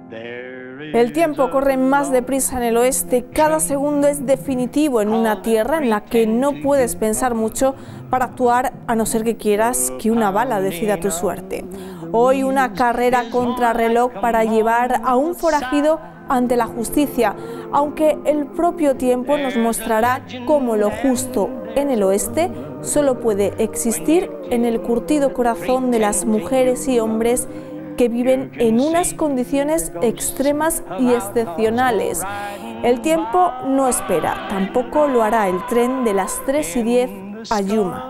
El tiempo corre más deprisa en el oeste, cada segundo es definitivo en una tierra en la que no puedes pensar mucho para actuar a no ser que quieras que una bala decida tu suerte. Hoy una carrera contrarreloj para llevar a un forajido ante la justicia, aunque el propio tiempo nos mostrará cómo lo justo en el oeste solo puede existir en el curtido corazón de las mujeres y hombres que viven en unas condiciones extremas y excepcionales. El tiempo no espera, tampoco lo hará el tren de las 3:10 a Yuma.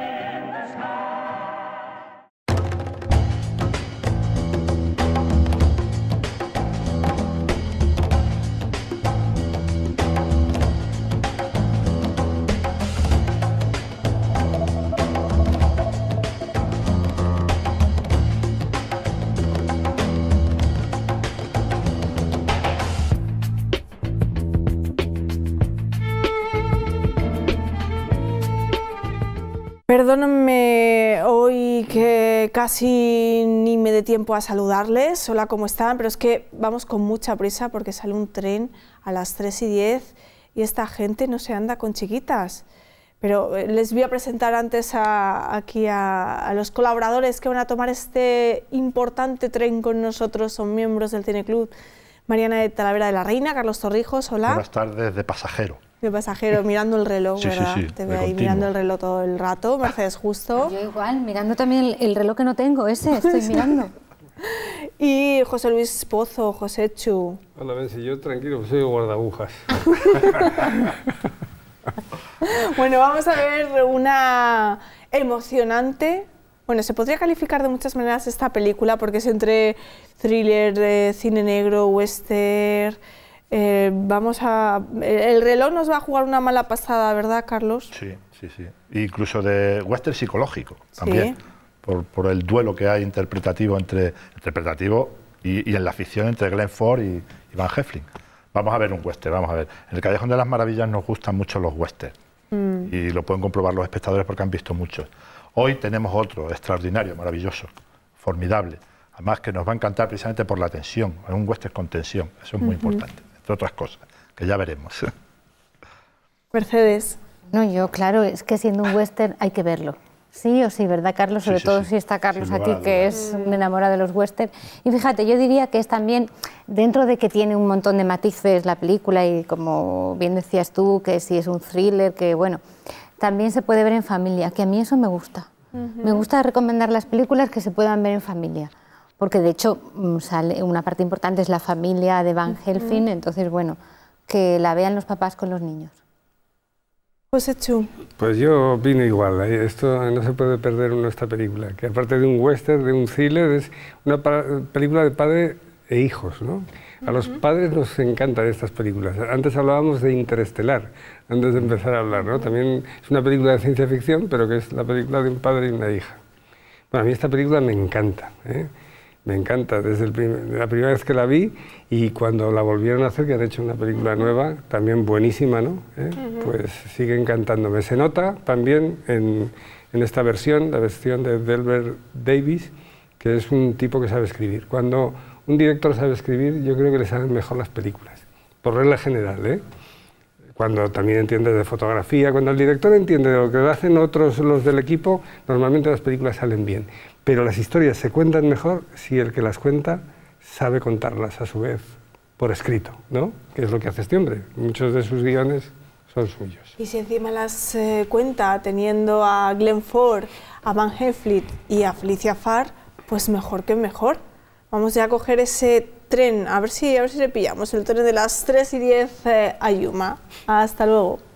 Perdónenme hoy que casi ni me dé tiempo a saludarles, hola, ¿cómo están? Pero es que vamos con mucha prisa porque sale un tren a las 3:10 y esta gente no se anda con chiquitas. Pero les voy a presentar antes aquí a los colaboradores que van a tomar este importante tren con nosotros, son miembros del Cineclub. Mariana de Talavera de la Reina, Carlos Torrijos, hola. Buenas tardes, de pasajero. De pasajero, mirando el reloj, sí, ¿verdad? Sí, sí, te veo ahí mirando el reloj todo el rato, Mercedes Justo. Yo igual, mirando también el reloj que no tengo, ese estoy mirando. Y José Luis Pozo, José Chu. Hola, Bensi, yo tranquilo, soy guardabujas. Bueno, vamos a ver una emocionante. Bueno, se podría calificar de muchas maneras esta película porque es entre thriller, cine negro, western. El reloj nos va a jugar una mala pasada, ¿verdad, Carlos? Sí, sí, sí. Incluso de western psicológico también, sí. por el duelo que hay interpretativo y en la ficción entre Glenn Ford y Van Heflin. Vamos a ver un western, vamos a ver. En el Callejón de las Maravillas nos gustan mucho los westerns y lo pueden comprobar los espectadores porque han visto muchos. Hoy tenemos otro extraordinario, maravilloso, formidable. Además que nos va a encantar precisamente por la tensión, es un western con tensión, eso es muy importante, entre otras cosas, que ya veremos. Mercedes. No, yo, claro, es que siendo un western hay que verlo. Sí o sí, ¿verdad, Carlos? Sobre todo si está Carlos aquí, que es un enamorado de los westerns. Y fíjate, yo diría que es también, dentro de que tiene un montón de matices la película, y como bien decías tú, que si es un thriller, que bueno, también se puede ver en familia, que a mí eso me gusta. Me gusta recomendar las películas que se puedan ver en familia, porque de hecho sale una parte importante es la familia de Van Heflin, entonces bueno, que la vean los papás con los niños. José Chu. Pues yo opino igual, esto no se puede perder uno esta película, que aparte de un western, de un thriller, es una película de padre e hijos, ¿no? A los padres nos encantan estas películas. Antes hablábamos de Interestelar, antes de empezar a hablar, ¿no? También es una película de ciencia ficción, pero que es la película de un padre y una hija. Bueno, a mí esta película me encanta, ¿eh? Me encanta desde la primera vez que la vi y cuando la volvieron a hacer, que han hecho una película nueva, también buenísima, ¿no? Pues sigue encantándome. Se nota también en esta versión, la versión de Delbert Davis, que es un tipo que sabe escribir. Cuando un director sabe escribir, yo creo que le salen mejor las películas, por regla general, ¿eh? Cuando también entiende de fotografía, cuando el director entiende de lo que hacen otros, los del equipo, normalmente las películas salen bien. Pero las historias se cuentan mejor si el que las cuenta sabe contarlas a su vez por escrito, ¿no? Que es lo que hace este hombre. Muchos de sus guiones son suyos. Y si encima las cuenta teniendo a Glenn Ford, a Van Heflin y a Felicia Farr, pues mejor que mejor. Vamos ya a coger ese tren, a ver si le pillamos, el tren de las 3:10 a Yuma. Hasta luego.